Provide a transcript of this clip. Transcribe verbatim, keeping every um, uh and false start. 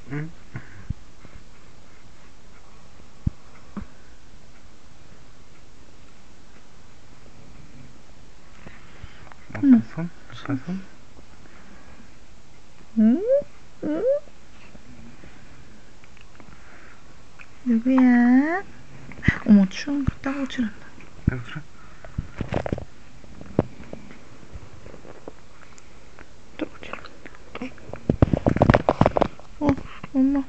응? 응. 손? 손? 손? 응? 응? 누구야? 어머, 추운 거 따가워질한다. 여기 그래? 따가워질한다. 어, 엄마.